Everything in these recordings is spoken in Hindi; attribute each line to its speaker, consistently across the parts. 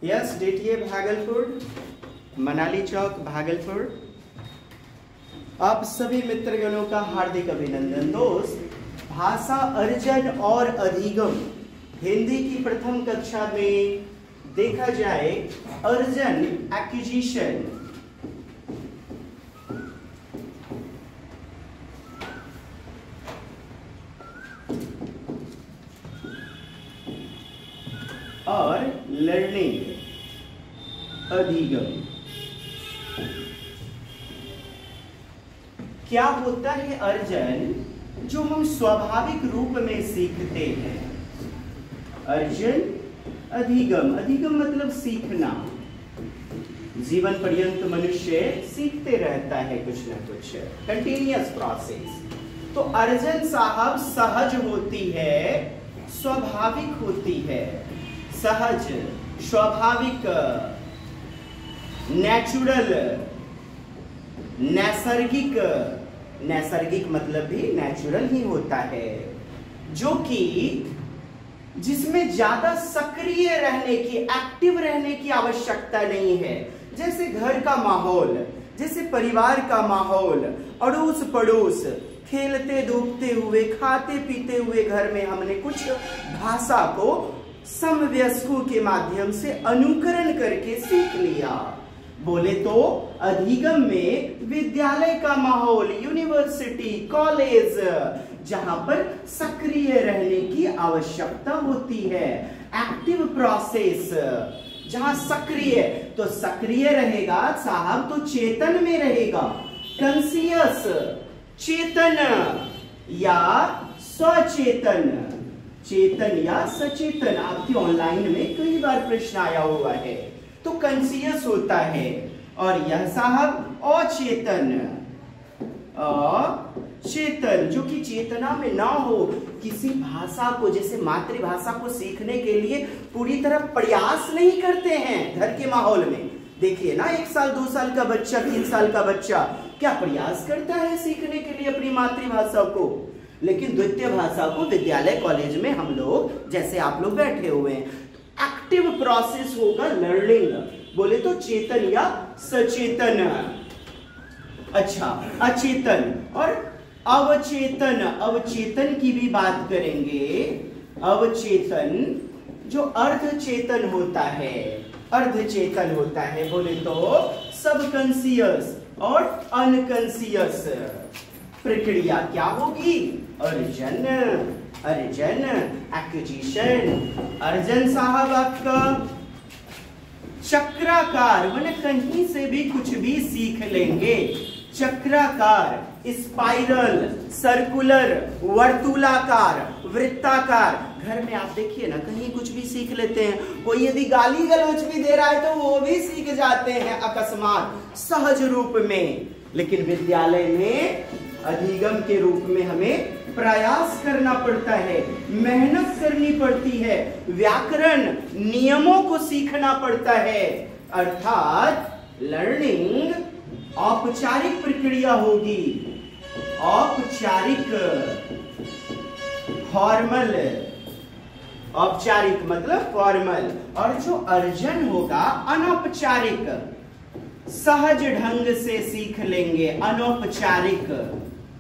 Speaker 1: Yes, DTA Bhagalpur, Manali Chowk Bhagalpur. आप सभी मित्रगणों का हार्दिक अभिनंदन। दोस्त, भाषा अर्जन और अधिगम हिंदी की प्रथम कक्षा में देखा जाए अर्जन एक्विजिशन, और लर्निंग अधिगम। क्या होता है अर्जन जो हम स्वाभाविक रूप में सीखते हैं? अर्जन अधिगम, अधिगम मतलब सीखना। जीवन पर्यंत मनुष्य सीखते रहता है कुछ ना कुछ, कंटिन्यूअस प्रोसेस। तो अर्जन साहब सहज होती है, स्वाभाविक होती है। सहज, स्वाभाविक, नेचुरल, नैसर्गिक। नैसर्गिक मतलब भी नेचुरल ही होता है, जो कि जिसमें ज्यादा सक्रिय रहने की, एक्टिव रहने की आवश्यकता नहीं है। जैसे घर का माहौल, जैसे परिवार का माहौल, अड़ोस पड़ोस, खेलते धूपते हुए, खाते पीते हुए घर में हमने कुछ भाषा को समवयस्कों के माध्यम से अनुकरण करके सीख लिया। बोले तो अधिगम में विद्यालय का माहौल, यूनिवर्सिटी, कॉलेज, जहां पर सक्रिय रहने की आवश्यकता होती है, एक्टिव प्रोसेस, जहां सक्रिय, तो सक्रिय रहेगा साहब तो चेतन में रहेगा, कॉन्शियस, चेतन या सचेतन, चेतन या सचेतन। आपके ऑनलाइन में कई बार प्रश्न आया हुआ है। तो कॉन्शियस होता है, और यह साहब अचेतन, अचेतन जो कि चेतना में ना हो। किसी भाषा को, जैसे मातृभाषा को सीखने के लिए पूरी तरह प्रयास नहीं करते हैं घर के माहौल में। देखिए ना, 1 साल 2 साल का बच्चा, 3 साल का बच्चा क्या प्रयास करता है सीखने के लिए अपनी मातृभाषा को। लेकिन द्वितीय भाषा को विद्यालय कॉलेज में हम लोग, जैसे आप लोग बैठे हुए हैं, एक्टिव प्रोसेस होगा लर्निंग। बोले तो चेतन या सचेतन। अच्छा, अचेतन और अवचेतन। अवचेतन की भी बात करेंगे। अवचेतन जो अर्धचेतन होता है, अर्धचेतन होता है। बोले तो सबकॉन्शियस और अनकॉन्शियस प्रक्रिया क्या होगी? अर्जन, अर्जन एक्विजिशन। अर्जन साहब आपका चक्राकार, माने कहीं से भी कुछ भी सीख लेंगे। चक्राकार, स्पाइरल, सर्कुलर, वर्तुलाकार, वृत्ताकार। घर में आप देखिए ना, कहीं कुछ भी सीख लेते हैं। कोई यदि गाली गलौज भी दे रहा है तो वो भी सीख जाते हैं अकस्मात, सहज रूप में। लेकिन विद्यालय में अधिगम के रूप में हमें प्रयास करना पड़ता है, मेहनत करनी पड़ती है, व्याकरण नियमों को सीखना पड़ता है। अर्थात लर्निंग औपचारिक प्रक्रिया होगी, औपचारिक, फॉर्मल। औपचारिक मतलब फॉर्मल, और जो अर्जन होगा अनौपचारिक, सहज ढंग से सीख लेंगे, अनौपचारिक,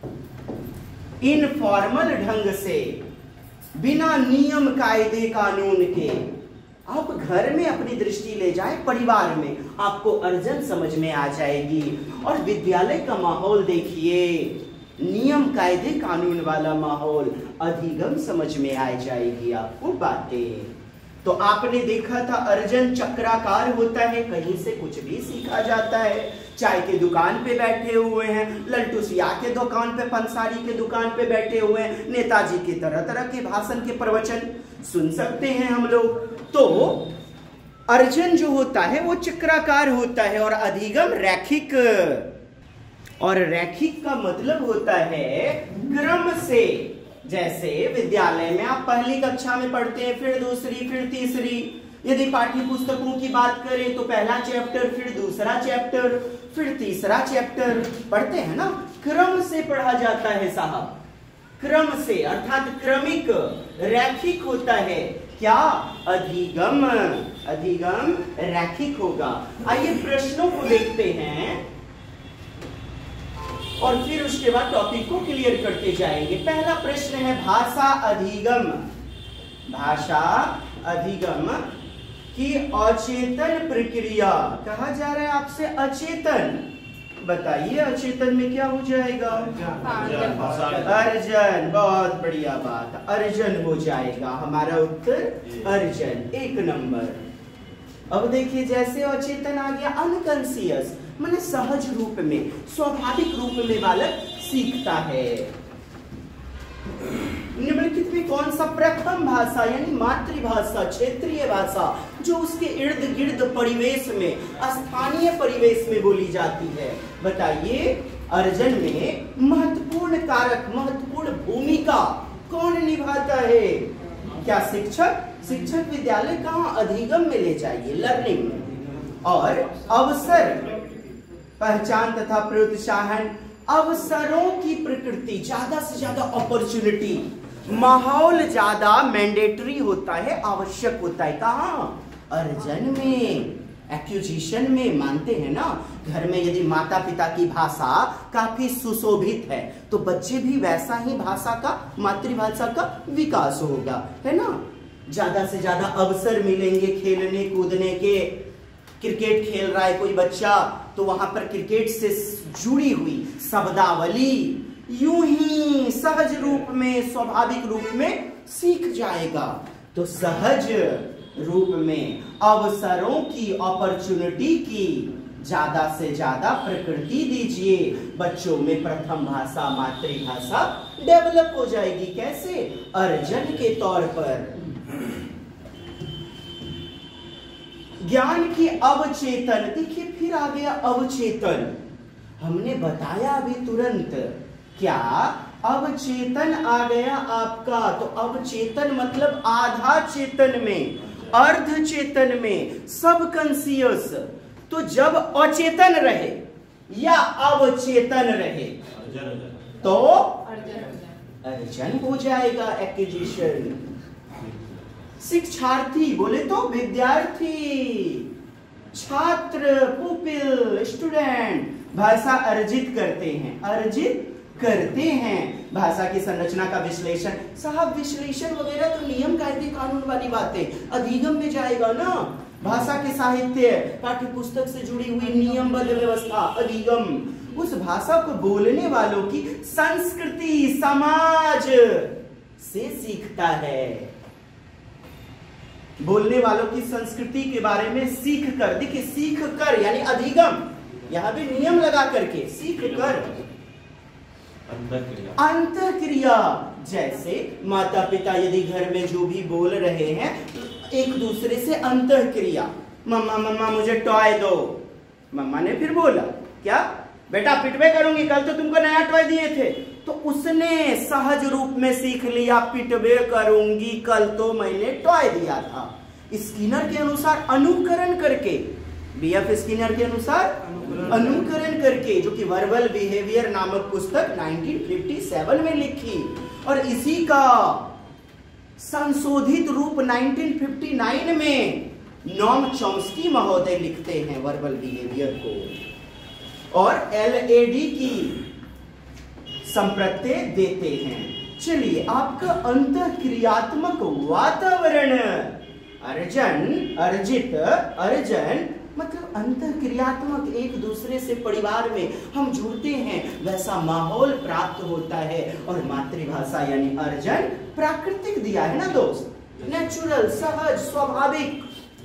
Speaker 1: इनफॉर्मल ढंग से, बिना नियम कायदे कानून के। आप घर में अपनी दृष्टि ले जाए, परिवार में आपको अर्जन समझ में आ जाएगी। और विद्यालय का माहौल देखिए, नियम कायदे कानून वाला माहौल, अधिगम समझ में आ जाएगी आपको बातें। तो आपने देखा था अर्जन चक्राकार होता है, कहीं से कुछ भी सीखा जाता है। चाय के दुकान पे बैठे हुए हैं, लल्टू सिया के दुकान पे, पंसारी के दुकान पे बैठे हुए हैं, नेताजी के तरह तरह के भाषण के प्रवचन सुन सकते हैं हम लोग। तो अर्जन जो होता है वो चक्राकार होता है, और अधिगम रैखिक। और रैखिक का मतलब होता है क्रम से। जैसे विद्यालय में आप पहली कक्षा में पढ़ते हैं, फिर दूसरी, फिर तीसरी। यदि पाठ्य पुस्तकों की बात करें तो पहला चैप्टर, फिर दूसरा चैप्टर, फिर तीसरा चैप्टर पढ़ते हैं ना। क्रम से पढ़ा जाता है साहब, क्रम से, अर्थात क्रमिक, रैखिक होता है क्या? अधिगम। अधिगम रैखिक होगा। आइए प्रश्नों को देखते हैं और फिर उसके बाद टॉपिक को क्लियर करते जाएंगे। पहला प्रश्न है भाषा अधिगम। भाषा अधिगम की अचेतन प्रक्रिया। कहा जा रहा है आपसे अचेतन, बताइए अचेतन में क्या हो जाएगा? अर्जन। बहुत बढ़िया बात, अर्जन हो जाएगा हमारा उत्तर अर्जन, 1 नंबर। अब देखिए जैसे अचेतन आ गया अनकॉन्शियस, माने सहज रूप में, स्वाभाविक रूप में बालक सीखता है। निम्नलिखित में कौन सा प्रथम भाषा यानी मातृभाषा, क्षेत्रीय भाषा जो उसके इर्द गिर्द परिवेश में, स्थानीय परिवेश में बोली जाती है? बताइए अर्जन में महत्वपूर्ण कारक, महत्वपूर्ण भूमिका कौन निभाता है? क्या शिक्षक? शिक्षक विद्यालय कहाँ? अधिगम में ले जाइए, लर्निंग में। और अवसर, पहचान तथा प्रोत्साहन, अवसरों की प्रकृति, ज्यादा से ज्यादा अपॉर्चुनिटी, माहौल ज्यादा मैंडेटरी होता है, आवश्यक होता है। कहाँ? अर्जन में, एक्विजिशन में। मानते हैं ना, घर में यदि माता पिता की भाषा काफी सुशोभित है तो बच्चे भी वैसा ही भाषा का, मातृभाषा का विकास होगा, है ना। ज्यादा से ज्यादा अवसर मिलेंगे खेलने कूदने के। क्रिकेट खेल रहा है कोई बच्चा तो वहां पर क्रिकेट से जुड़ी हुई शब्दावली यूं ही सहज रूप में, स्वाभाविक रूप में सीख जाएगा। तो सहज रूप में अवसरों की, अपॉर्चुनिटी की ज्यादा से ज्यादा प्रकृति दीजिए, बच्चों में प्रथम भाषा, मातृभाषा डेवलप हो जाएगी। कैसे? अर्जन के तौर पर। ज्ञान की अवचेतन, देखिए फिर आ गया अवचेतन। हमने बताया अभी तुरंत, क्या अवचेतन आ गया आपका? तो अवचेतन मतलब आधा चेतन में, अर्ध चेतन में, सबकॉन्शियस। तो जब अचेतन रहे या अवचेतन रहे तो अर्जन हो जाएगा, एक्विजिशन। शिक्षार्थी बोले तो विद्यार्थी, छात्र, पुपिल, स्टूडेंट भाषा अर्जित करते हैं, अर्जित करते हैं। भाषा की संरचना का विश्लेषण, साहब विश्लेषण वगैरह तो नियम कायदे कानून वाली बातें अधिगम में जाएगा ना। भाषा के साहित्य, पाठ्य पुस्तक से जुड़ी हुई नियमबद्ध व्यवस्था, अधिगम उस भाषा को बोलने वालों की संस्कृति, समाज से सीखता है। बोलने वालों की संस्कृति के बारे में सीख कर, देखिए सीख कर यानी अधिगम, यहां भी नियम लगा करके, सीख कर। अंतःक्रिया, जैसे माता पिता यदि घर में जो भी बोल रहे हैं एक दूसरे से अंतःक्रिया, मम्मा मम्मा मुझे टॉय दो, मम्मा ने फिर बोला क्या बेटा पिटवे करूंगी, कल तो तुमको नया टॉय दिए थे, तो उसने सहज रूप में सीख लिया पिटवे करूंगी, कल तो मैंने टॉय दिया था। स्किनर के अनुसार अनुकरण करके, बीएफ स्किनर के अनुसार अनुकरण करके, जो कि वर्बल बिहेवियर नामक पुस्तक 1957 में लिखी, और इसी का संशोधित रूप 1959 में नॉम चॉम्स्की महोदय लिखते हैं वर्बल बिहेवियर को, और एलएडी की संप्रत्यय देते हैं। चलिए आपका अंतःक्रियात्मक वातावरण, अर्जन, अर्जित, अर्जन मतलब अंतःक्रियात्मक, एक दूसरे से परिवार में हम जुड़ते हैं वैसा माहौल प्राप्त होता है। और मातृभाषा यानी अर्जन प्राकृतिक दिया है ना दोस्त, नेचुरल, सहज, स्वाभाविक।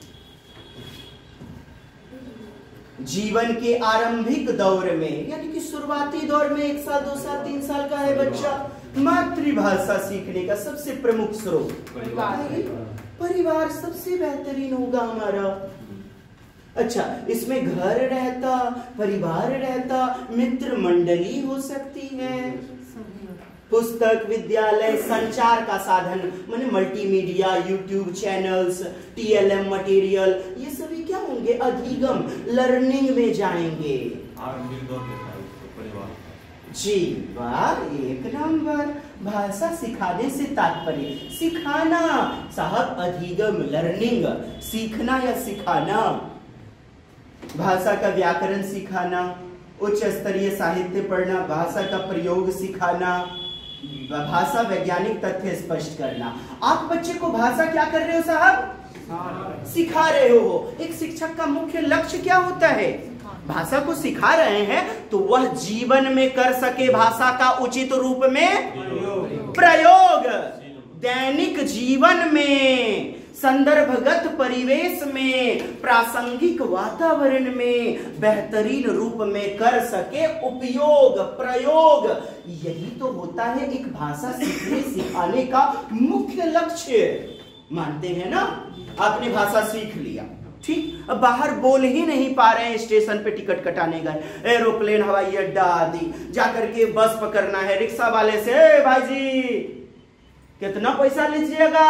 Speaker 1: जीवन के आरंभिक दौर में यानी कि शुरुआती दौर में 1 साल 2 साल 3 साल का है बच्चा, मातृभाषा सीखने का सबसे प्रमुख स्रोत परिवार सबसे बेहतरीन होगा हमारा। अच्छा, इसमें घर रहता, परिवार रहता, मित्र मंडली हो सकती है, पुस्तक, विद्यालय, संचार का साधन माने multimedia, YouTube channels, TLM material, ये सभी क्या होंगे? अधिगम, लर्निंग में जाएंगे। जी वाह, एक नंबर। भाषा सिखाने से तात्पर्य सिखाना साहब, अधिगम लर्निंग, सीखना या सिखाना। भाषा का व्याकरण सिखाना, उच्च स्तरीय साहित्य पढ़ना, भाषा का प्रयोग सिखाना, भाषा वैज्ञानिक तथ्य स्पष्ट करना। आप बच्चे को भाषा क्या कर रहे हो साहब? सिखा रहे हो। एक शिक्षक का मुख्य लक्ष्य क्या होता है? भाषा को सिखा रहे हैं तो वह जीवन में कर सके भाषा का उचित रूप में प्रयोग, दैनिक जीवन में, संदर्भगत परिवेश में, प्रासंगिक वातावरण में बेहतरीन रूप में कर सके उपयोग, प्रयोग। यही तो होता है एक भाषा सीखने सिखाने का मुख्य लक्ष्य। मानते हैं ना? आपने भाषा सीख लिया, ठीक, अब बाहर बोल ही नहीं पा रहे हैं, स्टेशन पे टिकट कटाने गए, एरोप्लेन, हवाई अड्डा आदि, जाकर के बस पकड़ना है, रिक्शा वाले से भाई जी कितना पैसा लीजिएगा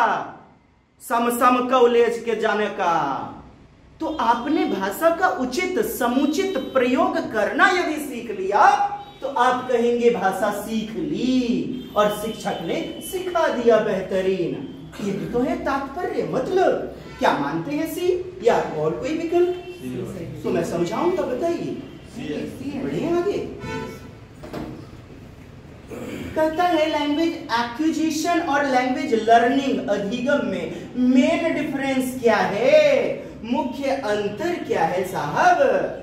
Speaker 1: सम कॉलेज के जाने का। तो आपने भाषा का उचित समुचित प्रयोग करना यदि सीख लिया तो आप कहेंगे भाषा सीख ली और शिक्षक ने सिखा दिया बेहतरीन। ये तो है तात्पर्य। मतलब क्या मानते हैं सी या और कोई विकल्प? तो मैं समझाऊं तो बताइए। बढ़िया, आगे कहता है लैंग्वेज एक्विजिशन और लैंग्वेज लर्निंग, अधिगम में मेन डिफरेंस क्या है? मुख्य अंतर क्या है साहब?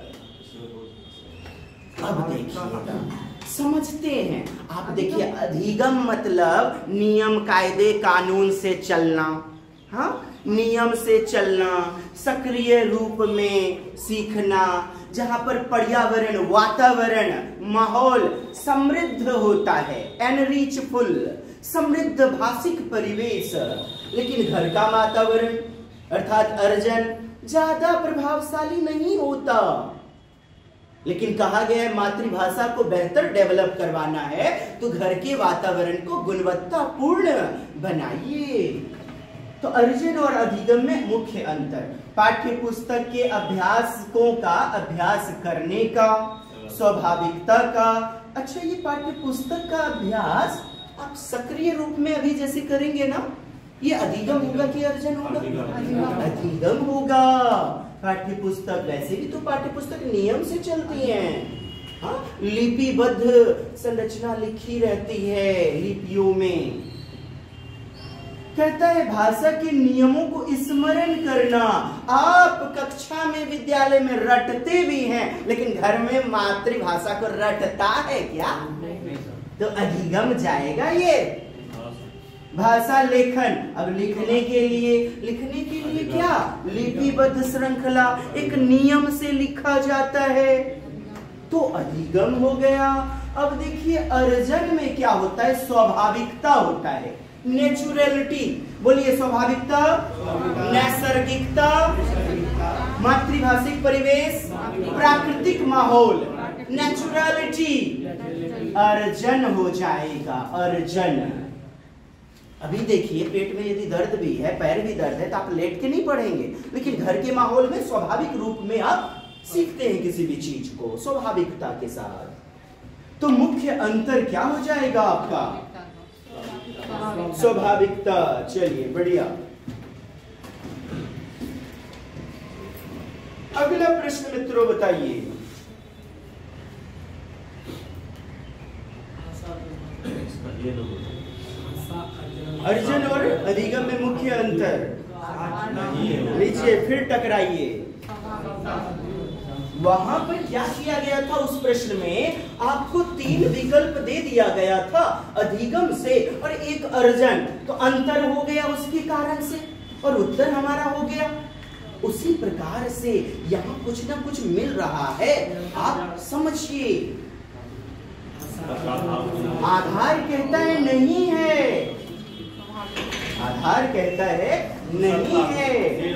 Speaker 1: अब देखिएगा, समझते हैं। आप देखिए, अधिगम मतलब नियम कायदे कानून से चलना, हाँ, नियम से चलना, सक्रिय रूप में सीखना, जहां पर पर्यावरण, वातावरण, माहौल समृद्ध होता है, एनरिचफुल, समृद्ध भाषिक परिवेश। लेकिन घर का वातावरण अर्थात अर्जन ज्यादा प्रभावशाली नहीं होता। लेकिन कहा गया है मातृभाषा को बेहतर डेवलप करवाना है तो घर के वातावरण को गुणवत्तापूर्ण बनाइए। तो अर्जन और अधिगम में मुख्य अंतर, पाठ्य पुस्तक के अभ्यासकों का अभ्यास करने का, स्वाभाविकता का। अच्छा, ये पाठ्य पुस्तक का अभ्यास आप सक्रिय रूप में अभी जैसे करेंगे ना, ये अधिगम होगा कि अर्जन होगा? अधिगम होगा। पाठ्य पुस्तक, वैसे भी तो पाठ्य पुस्तक नियम से चलती हैं, हाँ, लिपिबद्ध संरचना लिखी रहती है लिपियों में। कहता है भाषा के नियमों को स्मरण करना। आप कक्षा में विद्यालय में रटते भी हैं, लेकिन घर में मातृभाषा को रटता है क्या? तो अधिगम जाएगा ये। भाषा लेखन, अब लिखने के लिए क्या? लिपिबद्ध श्रृंखला, एक नियम से लिखा जाता है, तो अधिगम हो गया। अब देखिए अर्जन में क्या होता है? स्वाभाविकता होता है, नेचुरलिटी। बोलिए, स्वाभाविकता, नैसर्गिकता, मातृभाषिक परिवेश, प्राकृतिक माहौल, नेचुरलिटी। अर्जन हो जाएगा, अर्जन। अभी देखिए, पेट में यदि दर्द भी है, पैर भी दर्द है, तो आप लेट के नहीं पढ़ेंगे, लेकिन घर के माहौल में स्वाभाविक रूप में आप सीखते हैं किसी भी चीज को स्वाभाविकता के साथ। तो मुख्य अंतर क्या हो जाएगा आपका? स्वाभाविकता। चलिए, बढ़िया। अगला प्रश्न मित्रों बताइए। अर्जन और अधिगम में मुख्य अंतर लीजिए, फिर टकराइए। वहां पर क्या किया गया था? उस प्रश्न में आपको 3 विकल्प दे दिया गया था, अधिगम से और एक अर्जन। तो अंतर हो गया उसके कारण से और उत्तर हमारा हो गया। उसी प्रकार से यहाँ कुछ ना कुछ मिल रहा है, आप समझिए। आधार कहता है नहीं है, आधार कहता है नहीं है।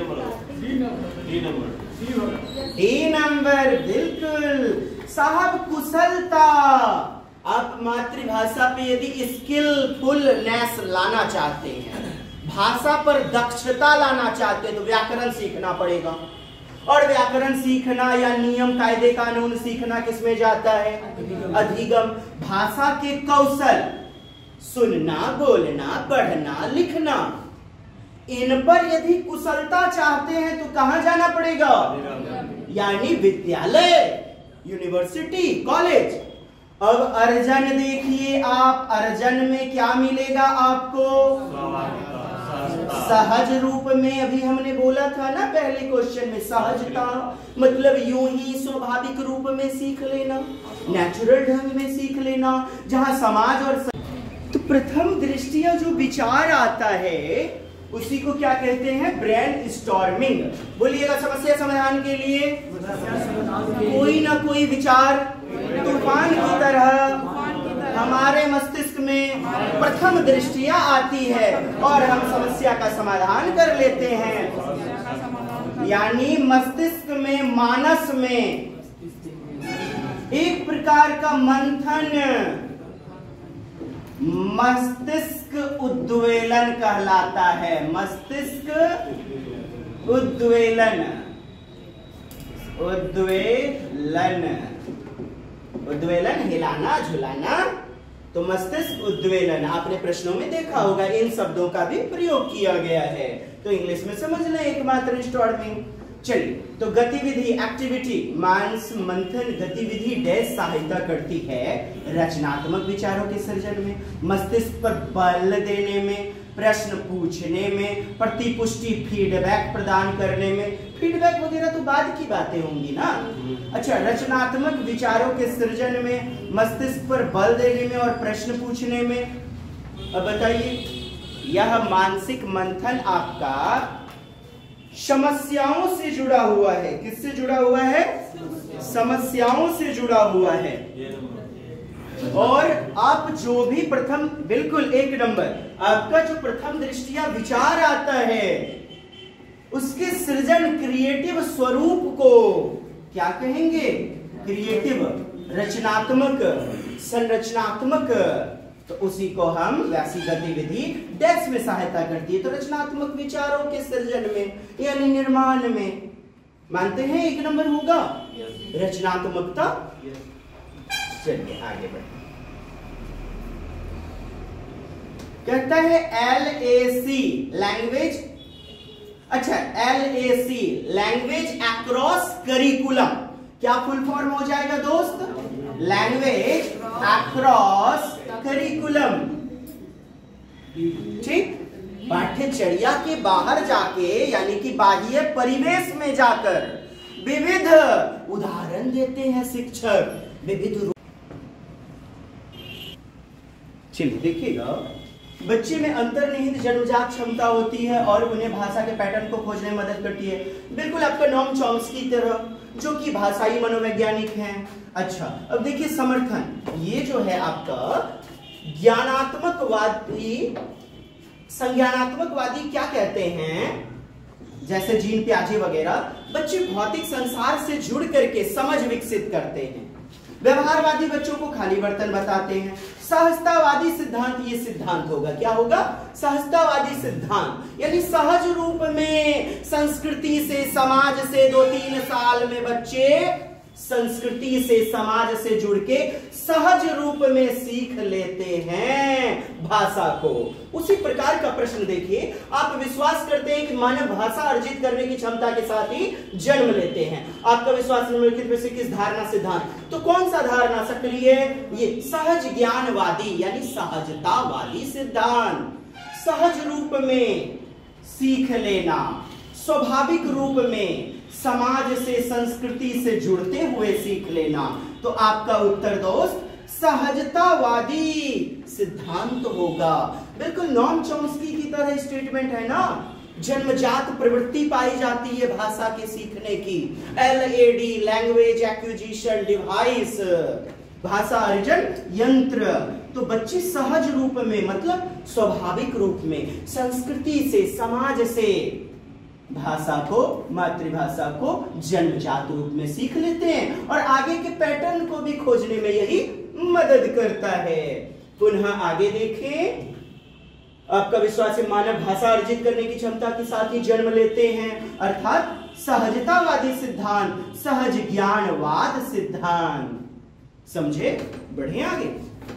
Speaker 1: 3 नंबर, बिल्कुल साहब, कुशलता। आप मातृभाषा पे यदि स्किलफुलनेस लाना चाहते हैं, भाषा पर दक्षता लाना चाहते हैं, तो व्याकरण सीखना पड़ेगा। और व्याकरण सीखना या नियम कायदे कानून सीखना किसमें जाता है? अधिगम। भाषा के कौशल, सुनना, बोलना, पढ़ना, लिखना, इन पर यदि कुशलता चाहते हैं तो कहां जाना पड़ेगा? यानी विद्यालय, यूनिवर्सिटी, कॉलेज। अब अर्जन देखिए आप, अर्जन में क्या मिलेगा आपको? सहज रूप में। अभी हमने बोला था ना पहले क्वेश्चन में, सहजता मतलब यूं ही स्वाभाविक रूप में सीख लेना, नेचुरल ढंग में सीख लेना, जहां समाज और तो प्रथम दृष्टिया जो विचार आता है उसी को क्या कहते हैं? Brainstorming. बोलिएगा समस्या समाधान के लिए कोई ना कोई विचार तूफान की तरह हमारे मस्तिष्क में प्रथम दृष्टिया आती है और हम समस्या का समाधान कर लेते हैं। यानी मस्तिष्क में, मानस में एक प्रकार का मंथन, मस्तिष्क उद्वेलन कहलाता है। मस्तिष्क उद्वेलन, उद्वेलन, उद्वेलन हिलाना झुलाना, तो मस्तिष्क उद्वेलन आपने प्रश्नों में देखा होगा, इन शब्दों का भी प्रयोग किया गया है। तो इंग्लिश में समझ लें एकमात्र स्टॉर्मिंग। चलिए, तो गतिविधि, एक्टिविटी, मानस मंथन गतिविधि डैश सहायता करती है रचनात्मक विचारों के सृजन में, मस्तिष्क पर बल देने में, प्रश्न पूछने में, प्रतिपुष्टि फीडबैक प्रदान करने में। फीडबैक वगैरह तो बाद की बातें होंगी ना। अच्छा, रचनात्मक विचारों के सृजन में, मस्तिष्क पर बल देने में और प्रश्न पूछने में। अब बताइए, यह मानसिक मंथन आपका समस्याओं से जुड़ा हुआ है। किससे जुड़ा हुआ है? समस्याओं से जुड़ा हुआ है। और आप जो भी प्रथम, बिल्कुल एक नंबर, आपका जो प्रथम दृष्टिया विचार आता है उसके सृजन, क्रिएटिव स्वरूप को क्या कहेंगे? क्रिएटिव, रचनात्मक, संरचनात्मक। तो उसी को हम वैसी गतिविधि डैश में सहायता करती है। तो रचनात्मक विचारों के सृजन में यानी निर्माण में, मानते हैं एक नंबर होगा रचनात्मकता। चलिए आगे बढ़े। कहता है LAC लैंग्वेज, अच्छा LAC लैंग्वेज अक्रॉस करिकुलम, क्या फुल फॉर्म हो जाएगा दोस्त? Language across curriculum. ठीक, पाठ्यचर्या के बाहर जाके यानी कि बाह्य परिवेश में जाकर विविध उदाहरण देते हैं शिक्षक, विविध। चलिए देखिएगा, बच्चे में अंतर्निहित जन्मजात क्षमता होती है और उन्हें भाषा के पैटर्न को खोजने में मदद करती है। बिल्कुल आपका नोम चॉम्स्की की तरह, जो कि भाषाई मनोवैज्ञानिक हैं। अच्छा, अब देखिए समर्थन, ये जो है आपका ज्ञानात्मकवादी, संज्ञानात्मकवादी क्या कहते हैं? जैसे जीन प्याजे वगैरह, बच्चे भौतिक संसार से जुड़ करके समझ विकसित करते हैं। व्यवहारवादी बच्चों को खाली बर्तन बताते हैं। सहजतावादी सिद्धांत, ये सिद्धांत होगा, क्या होगा? सहजतावादी सिद्धांत, यानी सहज रूप में संस्कृति से, समाज से 2-3 साल में बच्चे संस्कृति से, समाज से जुड़ के सहज रूप में सीख लेते हैं भाषा को। उसी प्रकार का प्रश्न देखिए, आप विश्वास करते हैं कि मानव भाषा अर्जित करने की क्षमता के साथ ही जन्म लेते हैं। आपका विश्वास निम्नलिखित में से किस धारणा सिद्धांत? तो कौन सा धारणा सक्रिय है? ये सहज ज्ञानवादी यानी सहजतावादी सिद्धांत। सहज रूप में सीख लेना, स्वाभाविक रूप में समाज से, संस्कृति से जुड़ते हुए सीख लेना। तो आपका उत्तर दोस्त सहजतावादी सिद्धांत होगा। बिल्कुल नॉम चॉम्स्की की तरह स्टेटमेंट है ना, जन्मजात प्रवृत्ति पाई जाती है भाषा के सीखने की। LAD लैंग्वेज एक्विजिशन डिवाइस, भाषा अर्जन यंत्र। तो बच्चे सहज रूप में मतलब स्वाभाविक रूप में संस्कृति से, समाज से भाषा को, मातृभाषा को जन्मजात रूप में सीख लेते हैं और आगे के पैटर्न को भी खोजने में यही मदद करता है। पुनः आगे देखें, आपका विश्वास है मानव भाषा अर्जित करने की क्षमता के साथ ही जन्म लेते हैं, अर्थात सहजतावादी सिद्धांत, सहज ज्ञानवाद सिद्धांत। समझे? बढ़े आगे।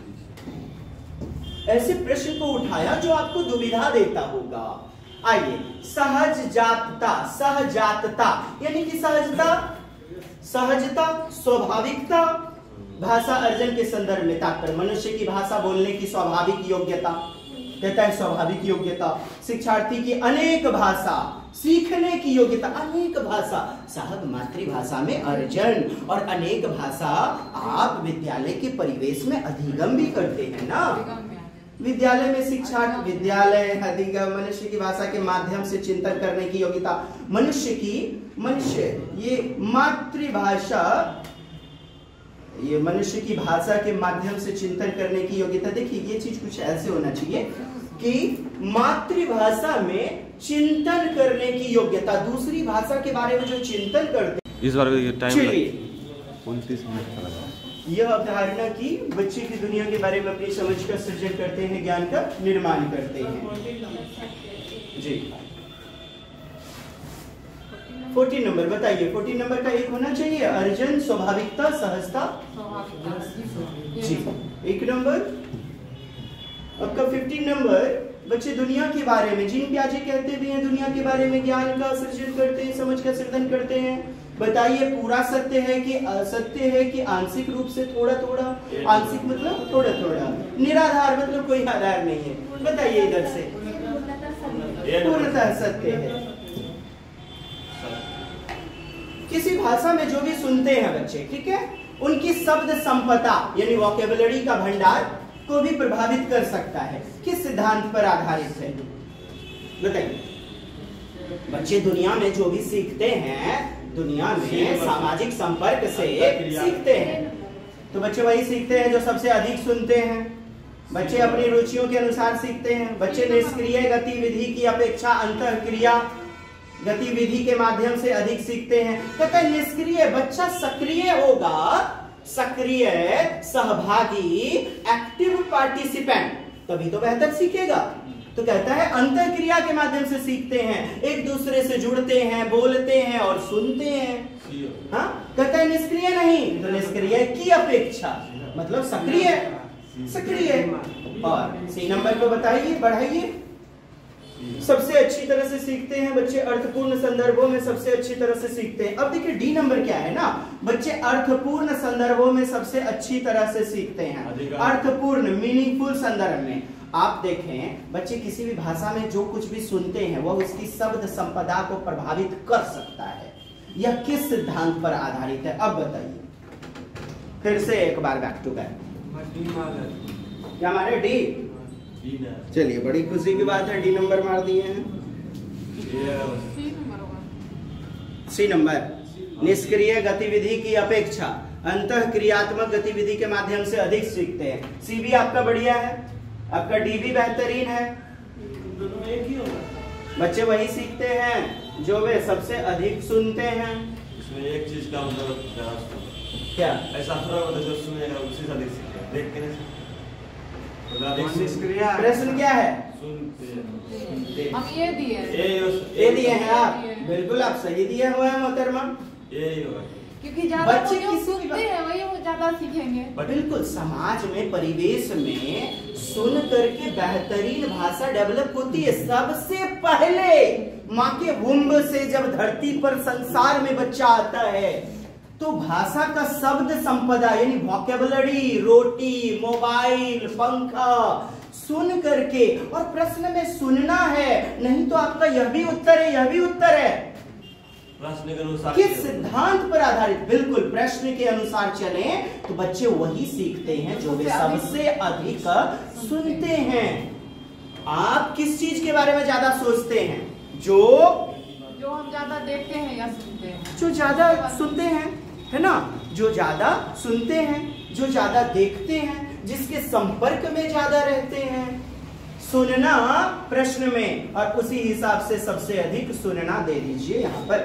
Speaker 1: ऐसे प्रश्न को उठाया जो आपको दुविधा देता होगा। आइए, सहजजातता, सहजातता यानी कि सहजता, सहजता, स्वाभाविकता। भाषा अर्जन के संदर्भ में तात्पर्य मनुष्य की भाषा बोलने की स्वाभाविक योग्यता, कहता है स्वाभाविक योग्यता। शिक्षार्थी की अनेक भाषा सीखने की योग्यता, अनेक भाषा। साहब मातृभाषा में अर्जन और अनेक भाषा आप विद्यालय के परिवेश में अधिगम भी करते हैं ना। विद्यालय में शिक्षा, विद्यालय अधिगम, मनुष्य की भाषा के माध्यम से चिंतन करने की योग्यता, मनुष्य ये मातृभाषा, ये मनुष्य की भाषा के माध्यम से चिंतन करने की योग्यता। देखिए ये चीज कुछ ऐसे होना चाहिए कि मातृभाषा में चिंतन करने की योग्यता, दूसरी भाषा के बारे में जो चिंतन करते।
Speaker 2: इस बार टाइम
Speaker 1: चलिए
Speaker 2: 29 मिनट का लगा।
Speaker 1: यह अवधारणा की बच्चे की दुनिया के बारे में अपनी समझ का सृजन करते हैं, ज्ञान का निर्माण करते हैं। जी 14 नंबर बताइए, 14 नंबर का एक होना चाहिए अर्जन, स्वाभाविकता, सहजता। जी 1 नंबर। आपका 15 नंबर बच्चे दुनिया के बारे में, जिन प्याजे कहते भी हैं दुनिया के बारे में ज्ञान का सृजन करते हैं, समझ का सृजन करते हैं। बताइए पूरा सत्य है कि असत्य है कि आंशिक रूप से थोड़ा थोड़ा, आंशिक मतलब थोड़ा थोड़ा, निराधार मतलब कोई आधार नहीं है। बताइए इधर से, पूर्णतः सत्य है। किसी भाषा में जो भी सुनते हैं बच्चे, ठीक है, उनकी शब्द संपदा यानी वोकेबुलरी का भंडार को भी प्रभावित कर सकता है। किस सिद्धांत पर आधारित है बताइए? बच्चे दुनिया में जो भी सीखते हैं, दुनिया में सामाजिक संपर्क से सीखते हैं, तो बच्चे वही सीखते हैं जो सबसे अधिक सुनते हैं। बच्चे अपनी रुचियों के अनुसार सीखते हैं। बच्चे निष्क्रिय गतिविधि की अपेक्षा अंतःक्रिया गतिविधि के माध्यम से अधिक सीखते हैं। कहते हैं निष्क्रिय, बच्चा सक्रिय होगा, सक्रिय सहभागी, एक्टिव पार्टिसिपेंट, तभी तो बेहतर सीखेगा। तो कहता है अंतःक्रिया के माध्यम से सीखते हैं, एक दूसरे से जुड़ते हैं, बोलते हैं और सुनते हैं। हाँ, कहता है निष्क्रिय नहीं, तो निष्क्रिय की अपेक्षा मतलब सक्रिय, सक्रिय। और सी नंबर को बताइए, बढ़ाइए। सबसे अच्छी तरह से सीखते हैं बच्चे, अर्थपूर्ण संदर्भों में सबसे अच्छी तरह से सीखते हैं। अब देखिए डी नंबर क्या है ना, बच्चे अर्थपूर्ण संदर्भों में सबसे अच्छी तरह से सीखते हैं। अर्थपूर्ण मीनिंगफुल संदर्भ में आप देखें, बच्चे किसी भी भाषा में जो कुछ भी सुनते हैं वह उसकी शब्द संपदा को प्रभावित कर सकता है। यह किस सिद्धांत पर आधारित है? अब बताइए फिर से एक बार बैक टू बैक। क्या मारे? डी। चलिए बड़ी खुशी की बात है, डी नंबर मार दिए हैं। सी नंबर, निष्क्रिय गतिविधि की अपेक्षा अंतःक्रियात्मक गतिविधि के माध्यम से अधिक सीखते हैं। सी भी आपका बढ़िया है, आपका डी भी बेहतरीन है। दोनों एक ही होगा। बच्चे वही सीखते हैं जो वे सबसे अधिक सुनते हैं।
Speaker 2: इसमें एक चीज का मतलब
Speaker 1: क्या
Speaker 2: ऐसा थोड़ा होता है जो सुनेगा उसी से अधिक सीखेगा, देख के नहीं।
Speaker 1: प्रश्न क्या है?
Speaker 3: हम ये
Speaker 1: दिए हैं आप, बिल्कुल आप सही दिए हुए हैं मोहतरमा।
Speaker 3: क्योंकि बच्चे जो सुनते हैं वही वो ज्यादा सीखेंगे।
Speaker 1: बिल्कुल, समाज में परिवेश में सुन करके बेहतरीन भाषा डेवलप होती है। सबसे पहले माँ के वुम्ब से जब धरती पर संसार में बच्चा आता है तो भाषा का शब्द संपदा यानी वोकेबुलरी, रोटी, मोबाइल, पंखा सुन करके, और प्रश्न में सुनना है, नहीं तो आपका यह भी उत्तर है, यह भी उत्तर है।
Speaker 2: प्रश्न के अनुसार
Speaker 1: किस सिद्धांत पर आधारित? बिल्कुल, प्रश्न के अनुसार चले तो बच्चे वही सीखते हैं जो वे सबसे अधिक सुनते हैं। आप किस चीज के बारे में ज्यादा सोचते हैं? जो
Speaker 3: हम ज्यादा देखते हैं या सुनते हैं?
Speaker 1: जो ज्यादा सुनते हैं, है ना, जो ज्यादा सुनते हैं, जो ज्यादा देखते हैं, जिसके संपर्क में ज्यादा रहते हैं। सुनना प्रश्न में, और उसी हिसाब से सबसे अधिक सुनना दे दीजिए यहां पर।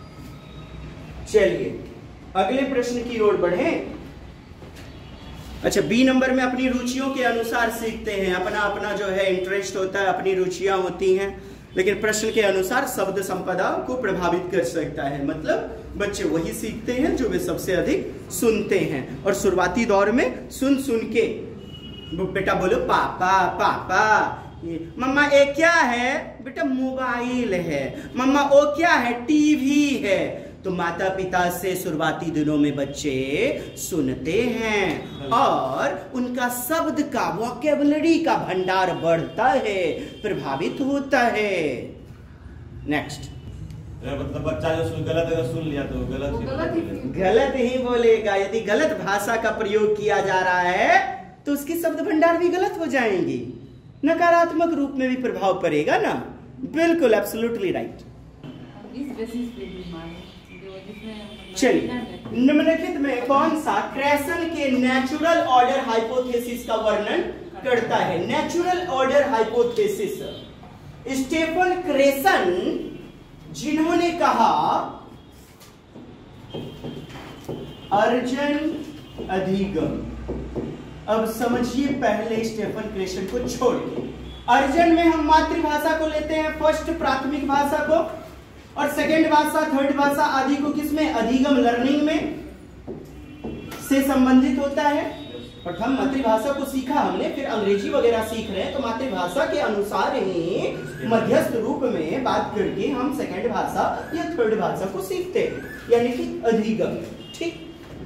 Speaker 1: चलिए अगले प्रश्न की ओर बढ़े। अच्छा, बी नंबर में अपनी रुचियों के अनुसार सीखते हैं। अपना अपना जो है इंटरेस्ट होता है, अपनी रुचियां होती हैं। लेकिन प्रश्न के अनुसार शब्द संपदा को प्रभावित कर सकता है। मतलब बच्चे वही सीखते हैं जो वे सबसे अधिक सुनते हैं, और शुरुआती दौर में सुन सुन के बेटा बोलो पापा पापा, मम्मा ये क्या है बेटा, मोबाइल है, मम्मा वो क्या है, टीवी है। तो माता पिता से शुरुआती दिनों में बच्चे सुनते हैं और उनका शब्द का, वोकैबुलरी का भंडार बढ़ता है, प्रभावित होता है। नेक्स्ट,
Speaker 2: मतलब बच्चा जो गलत अगर सुन लिया तो
Speaker 1: गलत ही बोलेगा। यदि गलत भाषा का प्रयोग किया जा रहा है तो उसकी शब्द भंडार भी गलत हो जाएंगी, नकारात्मक रूप में भी प्रभाव पड़ेगा ना। बिल्कुल, एब्सोल्युटली राइट। चलिए, निम्नलिखित में कौन सा क्रेसन के नेचुरल ऑर्डर हाइपोथेसिस का वर्णन करता है? Natural order hypothesis, Stephen Krashen, जिन्होंने कहा अर्जन अधिगम। अब समझिए पहले स्टीफन क्रेसन को छोड़ के, अर्जन में हम मातृभाषा को लेते हैं फर्स्ट, प्राथमिक भाषा को, और सेकंड भाषा, थर्ड भाषा आदि को किसमें? अधिगम, लर्निंग में से संबंधित होता है। प्रथम मातृभाषा को सीखा हमने, फिर अंग्रेजी वगैरह सीख रहे हैं, तो मातृभाषा के अनुसार ही मध्यस्थ रूप में बात करके हम सेकंड भाषा या थर्ड भाषा को सीखते हैं, यानी कि अधिगम। ठीक,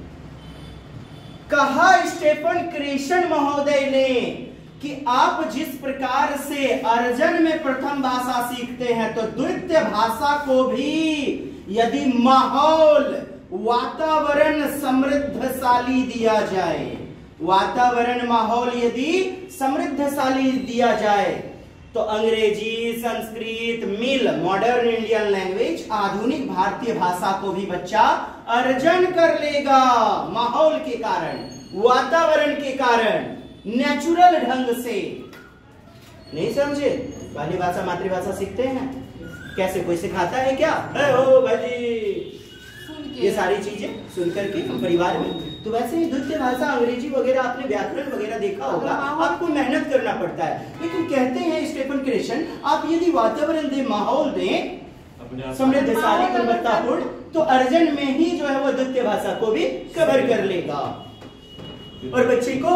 Speaker 1: कहा स्टीफन क्रेसन महोदय ने कि आप जिस प्रकार से अर्जन में प्रथम भाषा सीखते हैं, तो द्वितीय भाषा को भी यदि माहौल, वातावरण समृद्धशाली दिया जाए, वातावरण माहौल यदि समृद्धशाली दिया जाए, तो अंग्रेजी, संस्कृत मिल मॉडर्न इंडियन लैंग्वेज, आधुनिक भारतीय भाषा को भी बच्चा अर्जन कर लेगा, माहौल के कारण, वातावरण के कारण, नेचुरल ढंग से। नहीं समझे? पहली भाषा मातृभाषा सीखते हैं कैसे? कोई सिखाता है क्या? ओ भाजी, ये सारी चीजें सुन करके हम परिवार में। तो वैसे ही द्वितीय भाषा अंग्रेजी वगैरह, आपने व्याकरण वगैरह देखा होगा, आपको मेहनत करना पड़ता है। लेकिन कहते हैं स्टीफन क्रेसन, आप यदि वातावरण दें, माहौल दें समृद्धशाली, गुणवत्तापूर्ण, तो अर्जन में ही जो है वो द्वितीय भाषा को भी कवर कर लेगा। और बच्चे को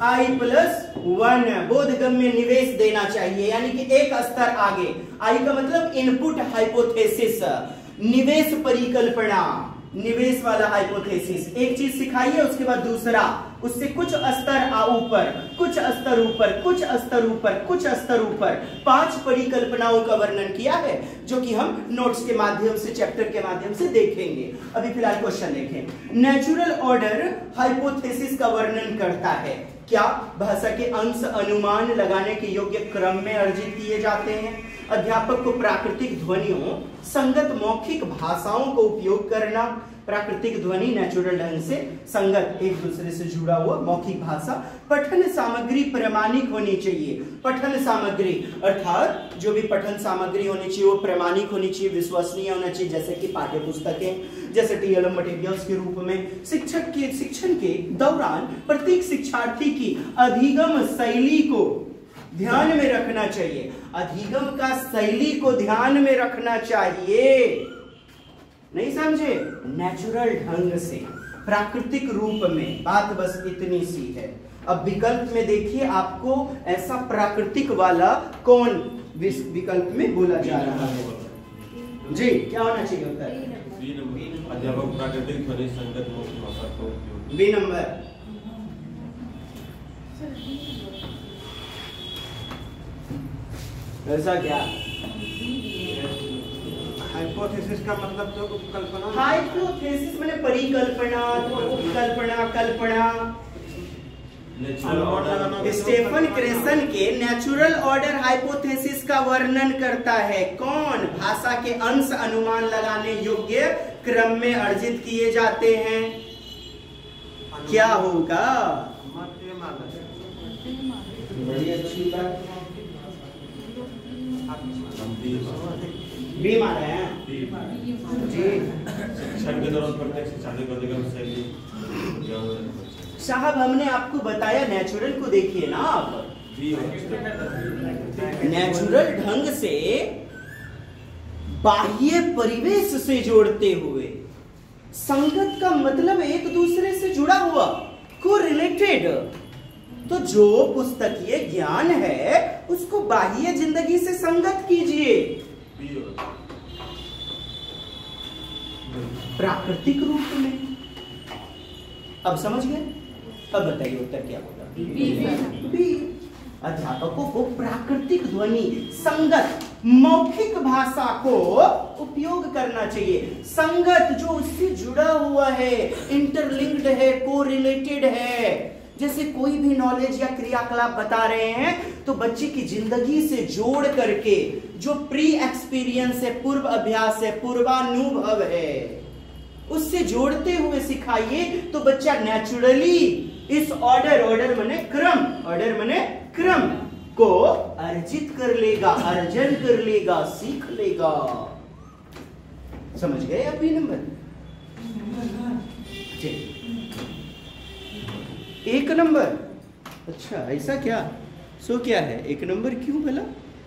Speaker 1: I+1 बोधगम्य में निवेश देना चाहिए, यानी कि एक स्तर आगे। आई का मतलब इनपुट हाइपोथेसिस, निवेश परिकल्पना, निवेश वाला हाइपोथेसिस। एक चीज सिखाइए, उसके बाद दूसरा, उससे कुछ स्तर ऊपर, कुछ स्तर ऊपर, कुछ स्तर ऊपर, कुछ स्तर ऊपर, 5 परिकल्पनाओं का वर्णन किया है, जो कि हम नोट्स के माध्यम से, चैप्टर के माध्यम से देखेंगे। अभी फिलहाल क्वेश्चन देखें। नेचुरल ऑर्डर हाइपोथेसिस का वर्णन करता है क्या? भाषा के अंश अनुमान लगाने के योग्य क्रम में अर्जित किए जाते हैं। अध्यापक को प्राकृतिक ध्वनियों, संगत मौखिक भाषाओं को उपयोग करना, प्राकृतिक ध्वनि नेचुरल ढंग से संगत, एक दूसरे से जुड़ा हुआ मौखिक भाषा। पठन सामग्री प्रामाणिक होनी चाहिए। पठन सामग्री अर्थात जो भी पठन सामग्री होनी चाहिए वो प्रामाणिक होनी चाहिए, विश्वसनीय होना चाहिए, जैसे कि पाठ्य पुस्तकें, जैसे TLM मटेरियल्स के रूप में। शिक्षक के शिक्षण के दौरान प्रत्येक शिक्षार्थी की अधिगम शैली को ध्यान में रखना चाहिए। अधिगम का शैली को ध्यान में रखना चाहिए। नहीं समझे? नेचुरल ढंग से, प्राकृतिक रूप में, बात बस इतनी सी है। अब विकल्प में देखिए आपको ऐसा प्राकृतिक वाला कौन विकल्प में बोला जा रहा है? जी क्या होना चाहिए उत्तर?
Speaker 2: अध्यापक प्राकृतिक ध्वनि संगत मौखिक भाषा को उपयोग।
Speaker 1: B number. ऐसा क्या?
Speaker 2: हाइपोथेसिस का मतलब तो उपकल्पना।
Speaker 1: हाइपोथेसिस माने परिकल्पना, उपकल्पना, कल्पना। स्टीफन क्रेसन के नेचुरल ऑर्डर हाइपोथेसिस का वर्णन करता है। कौन? भाषा के अंश अनुमान लगाने योग्य क्रम में अर्जित किए जाते हैं। क्या होगा? बड़ी अच्छी बात। बी माना है जी।
Speaker 2: शिक्षण के दौरान प्रत्येक शिक्षार्थी को अधिगम शैली।
Speaker 1: साहब हमने आपको बताया नेचुरल को देखिए ना आप, नेचुरल ढंग से बाह्य परिवेश से जोड़ते हुए। संगत का मतलब एक दूसरे से जुड़ा हुआ, को रिलेटेड। तो जो पुस्तकीय ज्ञान है उसको बाह्य जिंदगी से संगत कीजिए। प्राकृतिक रूप में। अब समझ गए? अब बताइए उत्तर क्या होगा? बी। अध्यापकों को प्राकृतिक ध्वनि, संगत मौखिक भाषा को उपयोग करना चाहिए। संगत जो उससे जुड़ा हुआ है, इंटरलिंक्ड है, कोरिलेटेड है। जैसे कोई भी नॉलेज या क्रियाकलाप बता रहे हैं तो बच्चे की जिंदगी से जोड़ करके, जो प्री एक्सपीरियंस है, पूर्व अभ्यास है, पूर्वानुभव है, उससे जोड़ते हुए सिखाइए तो बच्चा नेचुरली इस ऑर्डर मने क्रम को अर्जित कर लेगा, अर्जन कर लेगा, सीख लेगा। समझ गए? अभी नंबर एक नंबर। अच्छा ऐसा क्या? सो क्या है एक नंबर? क्यों भला?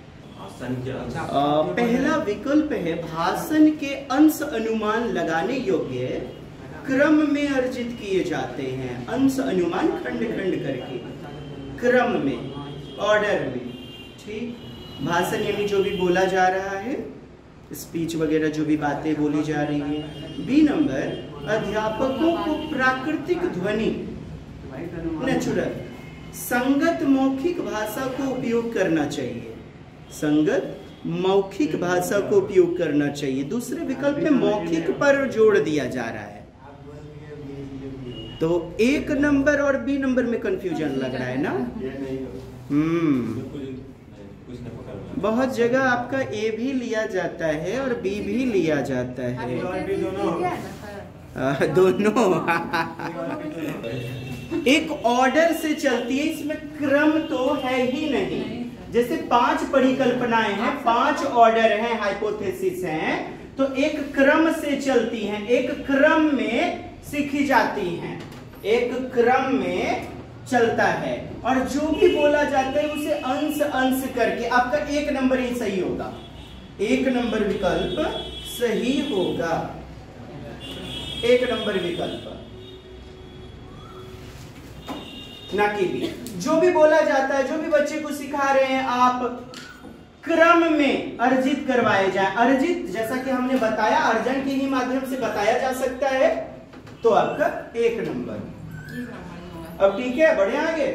Speaker 1: पहला विकल्प है भाषण के अंश अनुमान लगाने योग्य क्रम में अर्जित किए जाते हैं। अंश अनुमान खंड खंड करके क्रम में, ऑर्डर में। ठीक। भाषण यानी जो भी बोला जा रहा है, स्पीच वगैरह जो भी बातें बोली जा रही है। बी नंबर अध्यापकों को प्राकृतिक ध्वनि, नेचुरल संगत मौखिक भाषा को उपयोग करना चाहिए। संगत मौखिक भाषा को उपयोग करना चाहिए। दूसरे विकल्प में मौखिक पर जोड़ दिया जा रहा है। तो एक नंबर और बी नंबर में कंफ्यूजन लग रहा है ना? बहुत जगह आपका ए भी लिया जाता है और बी भी लिया जाता है। दोनों एक ऑर्डर से चलती है, इसमें क्रम तो है ही नहीं। जैसे 5 परिकल्पनाएं हैं, 5 ऑर्डर हैं, हाइपोथेसिस हैं, तो एक क्रम से चलती हैं, एक क्रम में सीखी जाती हैं, एक क्रम में चलता है। और जो भी बोला जाता है उसे अंश अंश करके आपका एक नंबर ही सही होगा। एक नंबर विकल्प सही होगा। एक नंबर विकल्प ना कि भी। जो भी बोला जाता है, जो भी बच्चे को सिखा रहे हैं आप, क्रम में अर्जित करवाए जाए। अर्जित जैसा कि हमने बताया, अर्जन के ही माध्यम से बताया जा सकता है, तो आपका एक नंबर। अब ठीक है, बढ़िया आगे।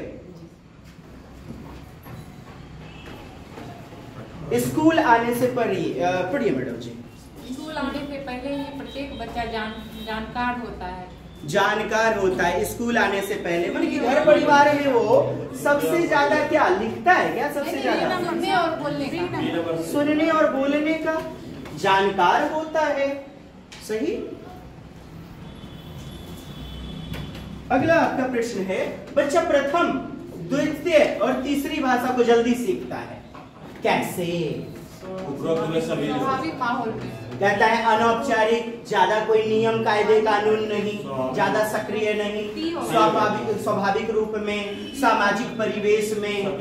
Speaker 1: स्कूल आने से पढ़िए मैडम जी।
Speaker 3: स्कूल आने से पहले ही प्रत्येक बच्चा जानकार होता है।
Speaker 1: जानकार होता है स्कूल आने से पहले, मतलब कि घर परिवार में वो सबसे ज्यादा क्या लिखता है? क्या सबसे ज्यादा?
Speaker 3: सुनने और बोलने का।
Speaker 1: सुनने और बोलने का जानकार होता है। सही। अगला आपका प्रश्न है, बच्चा प्रथम, द्वितीय और तीसरी भाषा को जल्दी सीखता है, कैसे?
Speaker 3: स्वाभाविक माहौल में।
Speaker 1: कहता है अनौपचारिक, ज्यादा कोई नियम कायदे कानून नहीं, ज्यादा सक्रिय नहीं, स्वाभाविक रूप में, सामाजिक परिवेश में।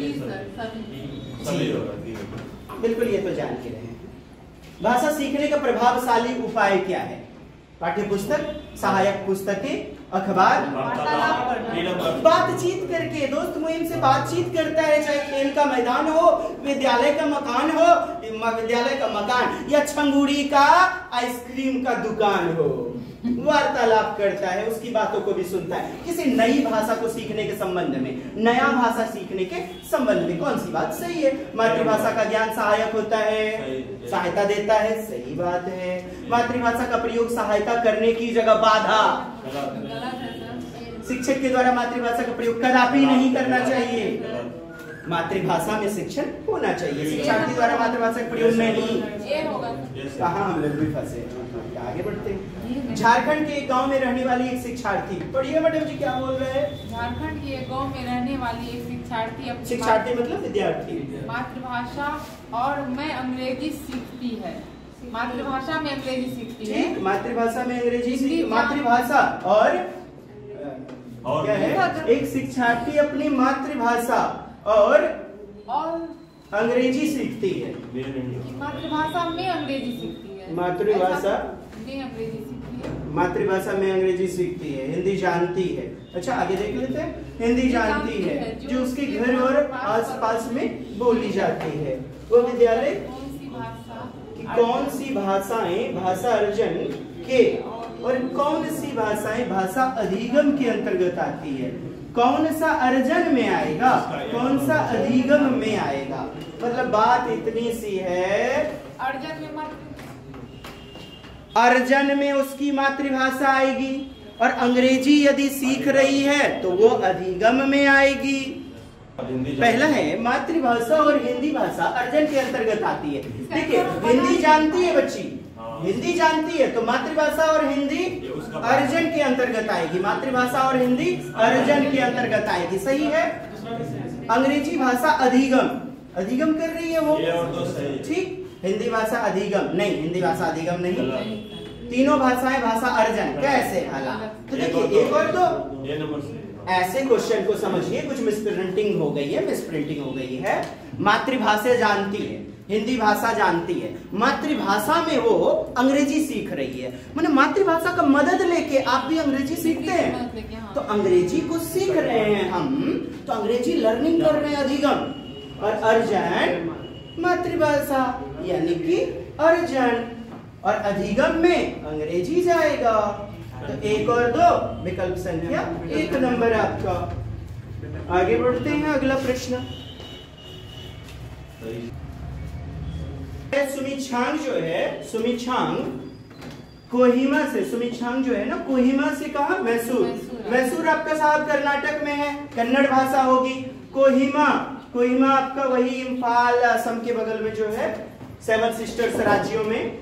Speaker 1: बिल्कुल, ये तो जान के रहे हैं। भाषा सीखने का प्रभावशाली उपाय क्या है? पाठ्य पुस्तक, सहायक पुस्तकें, अखबार, बातचीत करके। दोस्त मुहिम से बातचीत करता है, चाहे खेल का मैदान हो, विद्यालय का मकान हो, विद्यालय का मकान या छंगुड़ी का आइसक्रीम का दुकान हो, वार्तालाप करता है, उसकी बातों को भी सुनता है। किसी नई भाषा को सीखने के संबंध में, नया भाषा सीखने के संबंध में कौन सी बात सही है? मातृभाषा का ज्ञान सहायक होता है, सहायता देता है, सही बात है। मातृभाषा का प्रयोग सहायता करने की जगह बाधा। शिक्षक के द्वारा मातृभाषा का प्रयोग कदापि नहीं करना चाहिए। मातृभाषा में शिक्षण होना चाहिए, शिक्षार्थी द्वारा मातृभाषा का प्रयोग नहीं। कहाँ हम लोग भी फंसे? आगे बढ़ते हैं। झारखंड के एक गांव में रहने वाली एक शिक्षार्थी, पढ़िए मैडम जी क्या बोल रहे हैं?
Speaker 3: झारखंड के एक गांव में रहने वाली एक शिक्षार्थी,
Speaker 1: शिक्षार्थी मतलब विद्यार्थी,
Speaker 3: मातृभाषा और मैं अंग्रेजी सीखती है। मातृभाषा में अंग्रेजी सीखती है।
Speaker 1: मातृभाषा में अंग्रेजी, मातृभाषा और क्या है? एक शिक्षार्थी अपनी मातृभाषा और अंग्रेजी सीखती है।
Speaker 3: मातृभाषा में अंग्रेजी सीखती है।
Speaker 1: मातृभाषा
Speaker 3: में अंग्रेजी सीखती है।
Speaker 1: मातृभाषा में अंग्रेजी सीखती है, हिंदी जानती है। अच्छा आगे देख लेते हैं। हिंदी जानती है जो उसके घर और आसपास में बोली जाती है। वो विद्यालय
Speaker 3: कौन सी भाषा
Speaker 1: कि कौन सी भाषाएं भाषा अर्जन के और कौन सी भाषाएं भाषा अधिगम के अंतर्गत आती है। कौन सा अर्जन में आएगा, कौन सा अधिगम में आएगा। मतलब बात इतनी सी है, अर्जन में उसकी मातृभाषा आएगी और अंग्रेजी यदि सीख रही है तो वो अधिगम में आएगी। पहला है मातृभाषा और हिंदी भाषा अर्जन के अंतर्गत आती है। देखिए हिंदी जानती है बच्ची, हिंदी जानती है तो मातृभाषा और हिंदी अर्जन के अंतर्गत आएगी। मातृभाषा और हिंदी अर्जन के अंतर्गत आएगी, सही है। अंग्रेजी भाषा अधिगम, अधिगम कर रही है वो, ठीक। हिंदी भाषा अधिगम नहीं, हिंदी भाषा अधिगम नहीं। तीनों भाषाएं भाषा अर्जन, कैसे हाला। तो देखिए एक और दो ऐसे क्वेश्चन को समझिए, कुछ मिसप्रिंटिंग हो गई है, मिसप्रिंटिंग हो गई है। मातृभाषा जानती है, हिंदी भाषा जानती है, मातृभाषा में वो अंग्रेजी सीख रही है। माने मातृभाषा का मदद लेके आप भी अंग्रेजी सीखते हैं। तो अंग्रेजी को सीख रहे हैं हम, तो अंग्रेजी लर्निंग कर रहे हैं, अधिगम। और अर्जन मातृभाषा यानी कि अर्जन, और अधिगम में अंग्रेजी जाएगा। तो एक और दो, विकल्प संख्या 1 नंबर आपका। आगे बढ़ते हैं, अगला प्रश्न। सुमिछांग जो है, सुमिछांग कोहिमा से, सुमिछांग जो है ना कोहिमा से कहा, मैसूर। मैसूर आपका साहब कर्नाटक में है, कन्नड़ भाषा होगी। कोहिमा, कोहिमा आपका वही इम्फाल असम के बगल में जो है, 7 सिस्टर्स राज्यों में।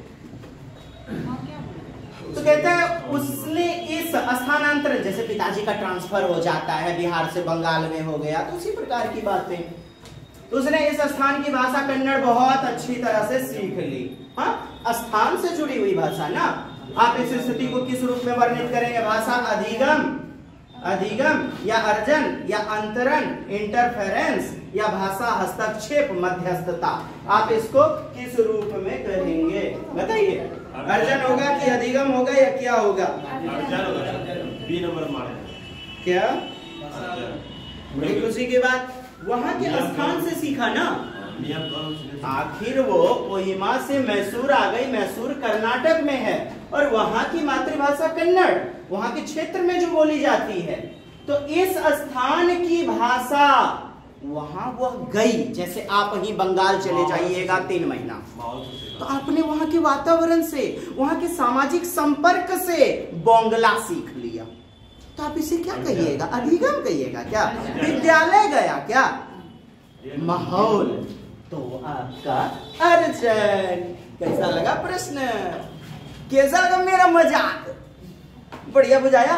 Speaker 1: तो कहता है उसने इस स्थानांतरण, जैसे पिताजी का ट्रांसफर हो जाता है बिहार से बंगाल में हो गया, तो उसी प्रकार की बातें। तो उसने इस स्थान की भाषा कन्नड़ बहुत अच्छी तरह से सीख ली। हाँ, स्थान से जुड़ी हुई भाषा ना। आप इस स्थिति को किस रूप में वर्णित करेंगे। भाषा अधिगम, अधिगम या अर्जन या अंतरण, इंटरफेरेंस, या भाषा हस्तक्षेप, मध्यस्थता। आप इसको किस रूप में कहेंगे बताइए। अर्जन होगा कि अधिगम होगा या क्या होगा।
Speaker 2: अर्जन होगा, बी नंबर मारे
Speaker 1: क्या। बड़ी खुशी की बात, वहां के स्थान से सीखा ना। आखिर वो कोहिमा से मैसूर आ गई, मैसूर कर्नाटक में है और वहां की मातृभाषा कन्नड़, वहां के क्षेत्र में जो बोली जाती है। तो इस स्थान की भाषा वहां वह गई। जैसे आप वहीं बंगाल चले जाइएगा 3 महीना, तो आपने वहां के वातावरण से, वहां के सामाजिक संपर्क से बांग्ला सीख लिया। तो आप इसे क्या कहिएगा, अधिगम कहिएगा क्या। विद्यालय गया क्या, माहौल, तो आपका अर्जन। कैसा लगा प्रश्न, कैसा लगा मेरा मजाक, बढ़िया बुझाया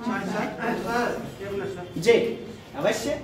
Speaker 1: जी। अवश्य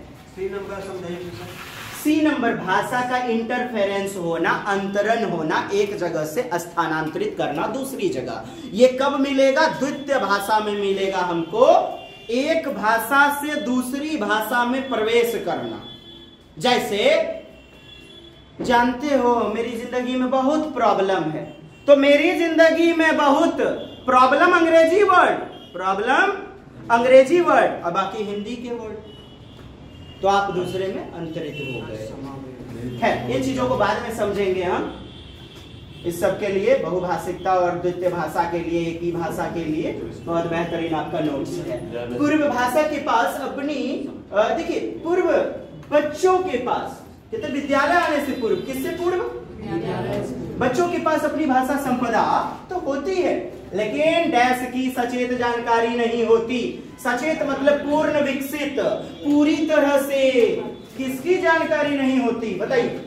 Speaker 1: सी नंबर, भाषा का इंटरफेरेंस होना, अंतरण होना, एक जगह से स्थानांतरित करना दूसरी जगह। ये कब मिलेगा, द्वितीय भाषा में मिलेगा हमको। एक भाषा से दूसरी भाषा में प्रवेश करना। जैसे जानते हो मेरी जिंदगी में बहुत प्रॉब्लम है, तो मेरी जिंदगी में बहुत प्रॉब्लम अंग्रेजी वर्ड, प्रॉब्लम अंग्रेजी वर्ड और बाकी हिंदी के वर्ड, तो आप दूसरे में अंतरित हो गए। है, इन चीजों को बाद में समझेंगे हम। इस सब के लिए बहुभाषिकता और द्वितीय भाषा के लिए, एक ही भाषा के लिए बहुत बेहतरीन आपका नोट्स है। पूर्व भाषा के पास अपनी, देखिए पूर्व बच्चों के पास, कहते विद्यालय आने से पूर्व, किससे पूर्व, बच्चों के पास अपनी भाषा संपदा तो होती है, लेकिन डैश की सचेत जानकारी नहीं होती। सचेत मतलब पूर्ण विकसित, पूरी तरह से किसकी जानकारी नहीं होती बताइए।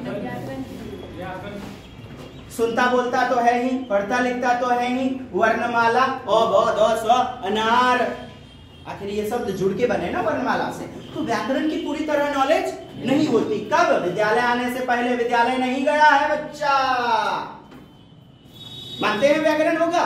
Speaker 1: सुनता बोलता तो है ही, पढ़ता लिखता तो है ही, वर्णमाला अ ब द स अनार, आखिर ये शब्द जुड़ के बने ना वर्णमाला से। तो व्याकरण की पूरी तरह नॉलेज नहीं होती। कब, विद्यालय आने से पहले। विद्यालय नहीं गया है बच्चा, मानते हैं व्याकरण होगा।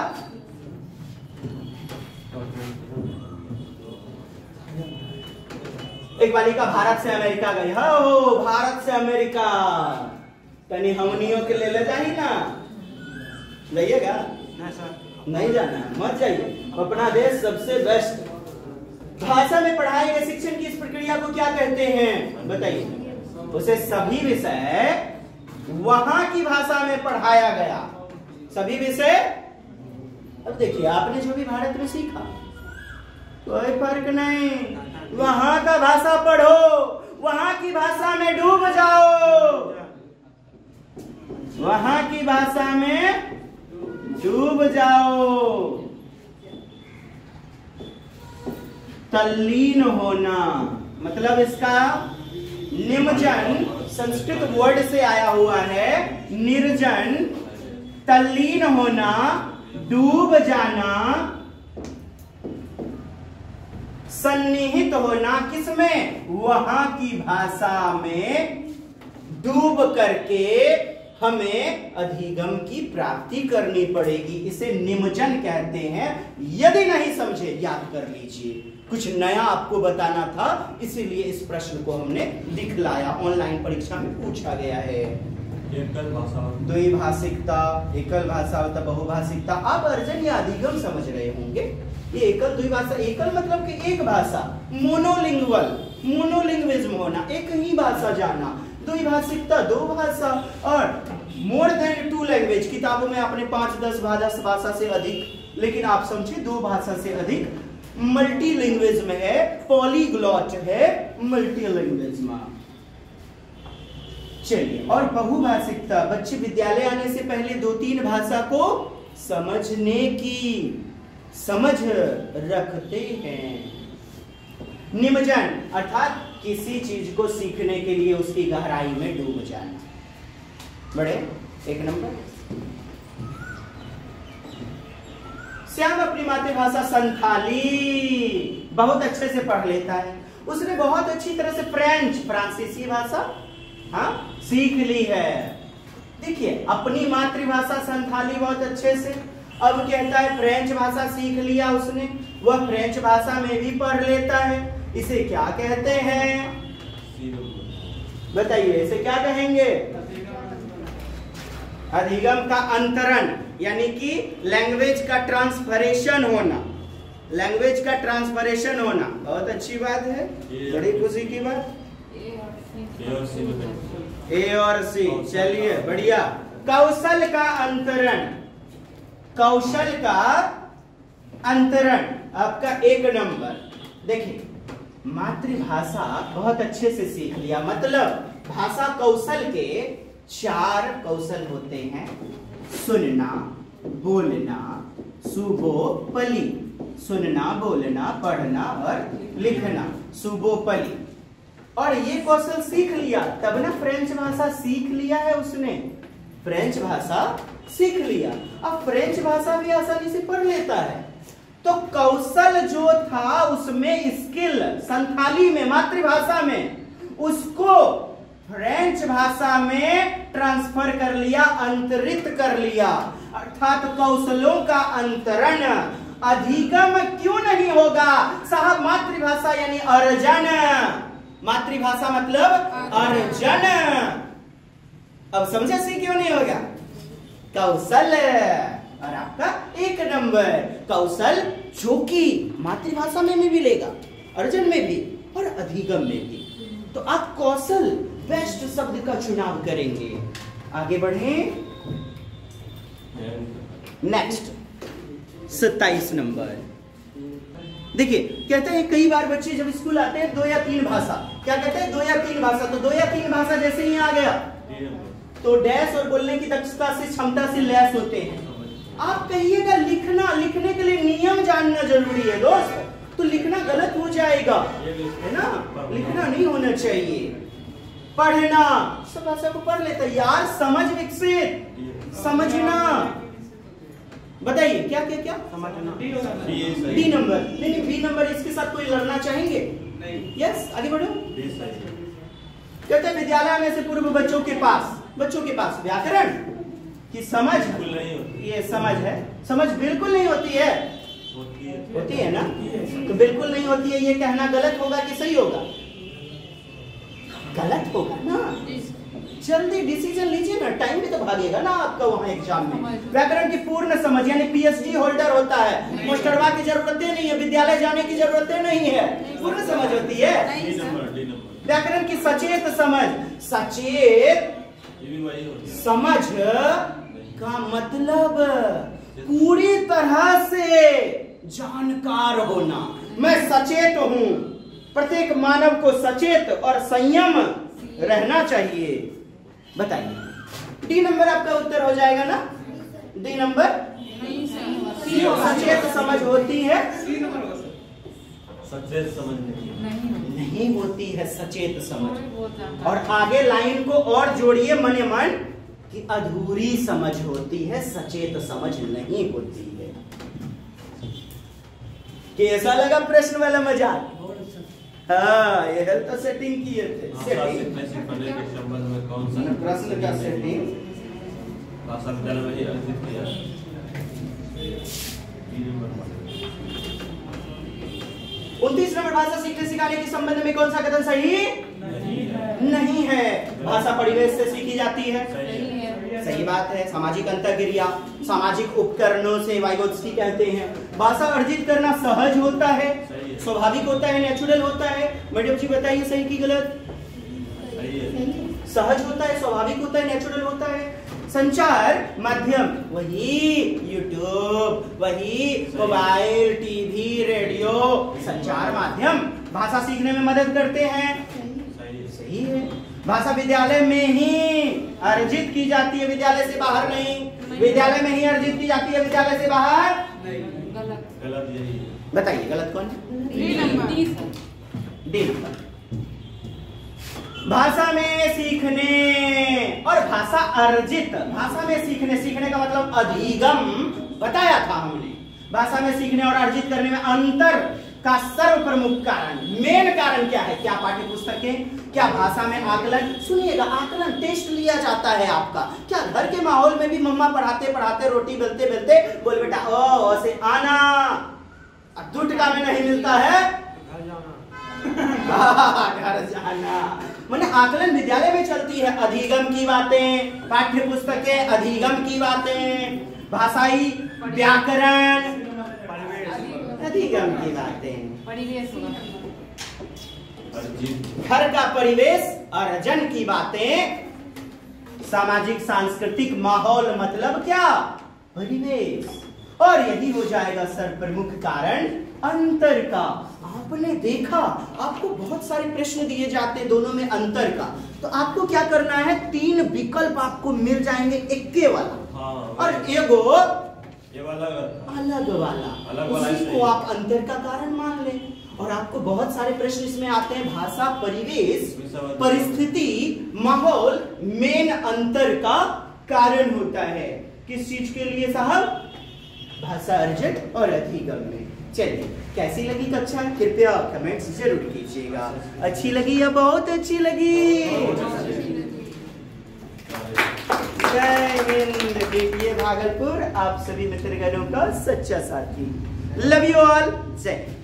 Speaker 1: एक बालिका भारत से अमेरिका गई। हो भारत से अमेरिका, तनी हमनियों के ले जाही ना। जाइएगा?
Speaker 2: नहीं सर।
Speaker 1: नहीं जाना है, मत जाइए। अपना देश सबसे बेस्ट। भाषा में पढ़ाए गए शिक्षण की इस प्रक्रिया को क्या कहते हैं बताइए? उसे सभी विषय वहां की भाषा में पढ़ाया गया। सभी विषय। अब देखिए, आपने जो भी भारत में सीखा कोई फर्क नहीं, वहां का भाषा पढ़ो, वहां की भाषा में डूब जाओ, वहां की भाषा में डूब जाओ। तल्लीन होना मतलब इसका निमजन संस्कृत वर्ड से आया हुआ है, निर्जन। तल्लीन होना, डूब जाना, सन्निहित होना, किसमें? वहां की भाषा में डूब करके हमें अधिगम की प्राप्ति करनी पड़ेगी। इसे निमजन कहते हैं। यदि नहीं समझे याद कर लीजिए, कुछ नया आपको बताना था, इसीलिए इस प्रश्न को हमने दिखलाया। ऑनलाइन परीक्षा में पूछा गया है।
Speaker 2: एकल भाषा,
Speaker 1: द्विभाषिकता, एकल भाषा होता बहुभाषिकता। आप अर्जन या अधिगम समझ रहे होंगे। ये एकल द्विभाषा, एकल मतलब कि एक भाषा, मोनोलिंगुअल, मोनोलिंग्विज्म होना, एक ही भाषा जाना। द्विभाषिकता, दो भाषा, और मोर देन टू लैंग्वेज। किताबों में आपने 5-10 भाषा से अधिक, लेकिन आप समझे 2 भाषा से अधिक। मल्टीलिंग्विज्म है, पॉलीग्लॉट है, मल्टीलिंग्विज्म। चलिए, और बहुभाषिकता, बच्चे विद्यालय आने से पहले 2-3 भाषा को समझने की समझ रखते हैं। निमजन अर्थात किसी चीज को सीखने के लिए उसकी गहराई में डूब जाना। बड़े 1 नंबर। श्याम अपनी मातृभाषा संथाली बहुत अच्छे से पढ़ लेता है। उसने बहुत अच्छी तरह से फ्रांसीसी भाषा सीख ली है। देखिए, अपनी मातृभाषा संथाली बहुत अच्छे से, अब कहता है फ्रेंच भाषा सीख लिया उसने, वह फ्रेंच भाषा में भी पढ़ लेता है। इसे क्या कहते हैं बताइए? इसे क्या कहेंगे? अधिगम का अंतरण, यानी कि लैंग्वेज का ट्रांसफरेशन होना। लैंग्वेज का ट्रांसफरेशन होना बहुत अच्छी बात है, बड़ी खुशी की बात। ए और सी, चलिए बढ़िया। कौशल का अंतरण, कौशल का अंतरण आपका 1 नंबर। देखिए, मातृभाषा बहुत अच्छे से सीख लिया, मतलब भाषा कौशल के 4 कौशल होते हैं। सुनना, बोलना, सुबोपली। सुनना, बोलना, पढ़ना और लिखना, सुबोपली। और ये कौशल सीख लिया तब ना फ्रेंच भाषा सीख लिया है उसने। फ्रेंच भाषा सीख लिया, अब फ्रेंच भाषा भी आसानी से पढ़ लेता है। तो कौशल जो था उसमें स्किल, संथाली में, मातृभाषा में, उसको फ्रेंच भाषा में ट्रांसफर कर लिया, अंतरित कर लिया। अर्थात कौशलों का अंतरण। अधिगम क्यों नहीं होगा साहब? मातृभाषा यानी अर्जन, मातृभाषा मतलब अर्जन। अब समझे सी क्यों नहीं होगा? कौशल, और आपका 1 नंबर कौशल, जो कि मातृभाषा में भी मिलेगा, अर्जन में भी और अधिगम में भी। तो आप कौशल बेस्ट शब्द का चुनाव करेंगे। आगे बढ़े, नेक्स्ट 27 नंबर। देखिए, कहते हैं कई बार बच्चे जब स्कूल आते हैं 2 या 3 भाषा, क्या कहते हैं? 2 या 3 भाषा। तो 2 या 3 भाषा जैसे ही आ गया तो डैश और बोलने की दक्षता से, क्षमता से लैस होते हैं। आप कहिएगा लिखना, लिखने के लिए नियम जानना जरूरी है दोस्त, तो लिखना गलत हो जाएगा, है ना? लिखना नहीं होना चाहिए। पढ़ना, सब भाषा को पढ़ लेता यार। समझ विकसित, समझना। बताइए क्या क्या क्या? समझना। B number. नहीं, बी नंबर। इसके साथ कोई लड़ना चाहेंगे? यस, आगे बढ़ो। कहते हैं विद्यालय आने से पूर्व बच्चों के पास व्याकरण की समझ, ये समझ है। समझ बिल्कुल नहीं होती है, होती है ना? तो बिल्कुल नहीं होती है, ये कहना गलत होगा कि सही होगा? गलत होगा ना। जल्दी डिसीजन लीजिए ना, टाइम भी तो भागेगा ना आपका वहां एग्जाम में। व्याकरण की पूर्ण समझ यानी पीएचडी होल्डर होता है, मास्टरवा की जरूरतें नहीं है, विद्यालय जाने की जरूरतें नहीं है, पूर्ण समझ होती है। व्याकरण की सचेत समझ, सचेत समझ का मतलब पूरी तरह से जानकार होना। मैं सचेत हूं, प्रत्येक मानव को सचेत और संयम रहना चाहिए। बताइए डी नंबर आपका उत्तर हो जाएगा ना? डी नंबर सचेत समझ होती है,
Speaker 2: सचेत समझ
Speaker 1: नहीं होती है सचेत समझ। और आगे लाइन को और जोड़िए मने मन कि अधूरी समझ होती है, सचेत समझ नहीं होती है। कैसा लगा प्रश्न वाला मजाक? हाँ, ये हेल्थ सेटिंग किए थे। सेटिंग
Speaker 2: के संबंध में कौन सा
Speaker 1: प्रश्न का सेटिंग
Speaker 2: भाषा विद्यालय में ही आयोजित किया?
Speaker 1: 29 नंबर भाषा सीखने सिखाने के संबंध में कौन सा कथन सही नहीं है? भाषा परिवेश से सीखी जाती है, सही बात है। सामाजिक अंतर्क्रिया, सामाजिक उपकरणों से वाइगोत्स्की कहते हैं। भाषा अर्जित करना सहज होता है, स्वाभाविक होता है, नेचुरल होता है। मैडम जी बताइए सही की गलत? सहज होता है, स्वाभाविक होता है, नेचुरल होता है। संचार माध्यम वही यूट्यूब, वही मोबाइल, टीवी, रेडियो, संचार माध्यम भाषा सीखने में मदद करते हैं, सही है। भाषा विद्यालय में ही अर्जित की जाती है, विद्यालय से बाहर नहीं। विद्यालय में ही अर्जित की जाती है, विद्यालय से बाहर
Speaker 2: गलत यही है।
Speaker 1: बताइए गलत कौन है? D number. भाषा में सीखने और भाषा अर्जित, भाषा में सीखने, सीखने का मतलब अधिगम बताया था हमने। भाषा में सीखने और अर्जित करने में अंतर का सर्व प्रमुख कारण, मेन कारण क्या है? क्या पाठ्य पुस्तकें, क्या भाषा में आकलन? सुनिएगा, आकलन टेस्ट लिया जाता है आपका। क्या घर के माहौल में भी मम्मा पढ़ाते पढ़ाते, रोटी बेलते बेलते बोल बेटा ओ से आना, अब 2 टका में नहीं मिलता है घर जाना। मैंने आकलन विद्यालय में चलती है। अधिगम की बातें, पाठ्य पुस्तकें, अधिगम की बातें, भाषाई व्याकरण, अधिगम की बातें,
Speaker 3: परिवेश,
Speaker 1: घर का परिवेश, अर्जन की बातें, सामाजिक सांस्कृतिक माहौल मतलब क्या? परिवेश। और यही हो जाएगा सर प्रमुख कारण अंतर का। आपने देखा, आपको बहुत सारे प्रश्न दिए जाते हैं दोनों में अंतर का, तो आपको क्या करना है? 3 विकल्प आपको मिल जाएंगे, एक वाला और एगो अलग वाला, उसी को आप अंतर का कारण मान लें। और आपको बहुत सारे प्रश्न इसमें आते हैं। भाषा, परिवेश, परिस्थिति, माहौल मेन अंतर का कारण होता है। किस चीज के लिए साहब? भाषा अर्जित और अधिगम में। चलिए, कैसी लगी कक्षा? कृपया कमेंट्स जरूर कीजिएगा। अच्छी लगी या बहुत अच्छी लगी? जय हिंद। देखिए भागलपुर आप सभी मित्रगणों का सच्चा साथी। Love you all. जय।